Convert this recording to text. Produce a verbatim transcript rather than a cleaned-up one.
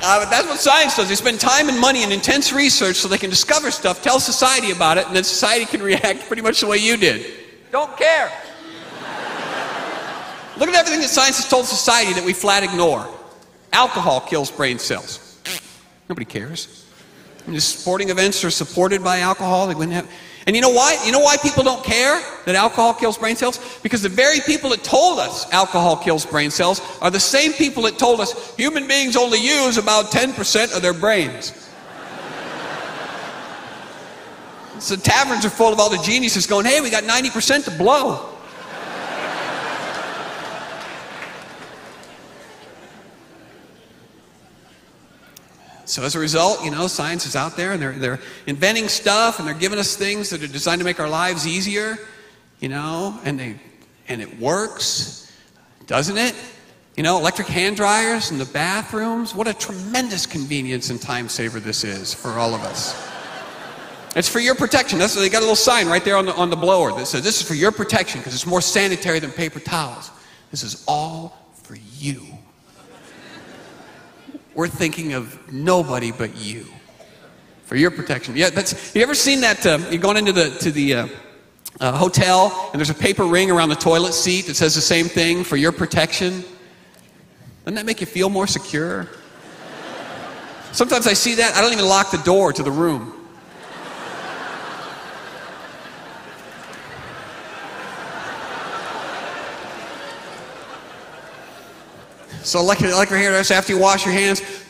Uh, but that's what science does. They spend time and money and intense research so they can discover stuff, tell society about it, and then society can react pretty much the way you did. Don't care. Look at everything that science has told society that we flat ignore. Alcohol kills brain cells. Nobody cares. I mean, the sporting events are supported by alcohol. They wouldn't have... And you know why? You know why people don't care that alcohol kills brain cells? Because the very people that told us alcohol kills brain cells are the same people that told us human beings only use about ten percent of their brains. So taverns are full of all the geniuses going, hey, we got ninety percent to blow. So as a result, you know, science is out there and they're, they're inventing stuff and they're giving us things that are designed to make our lives easier, you know, and they, and it works, doesn't it? You know, electric hand dryers in the bathrooms. What a tremendous convenience and time saver this is for all of us. It's for your protection. That's, they got a little sign right there on the, on the blower that says this is for your protection because it's more sanitary than paper towels. This is all for you. We're thinking of nobody but you for your protection. Yeah, that's. You ever seen that? Uh, you're going into the to the uh, uh, hotel and there's a paper ring around the toilet seat that says the same thing for your protection. Doesn't that make you feel more secure? Sometimes I see that. I don't even lock the door to the room. So like, like right here, after you wash your hands,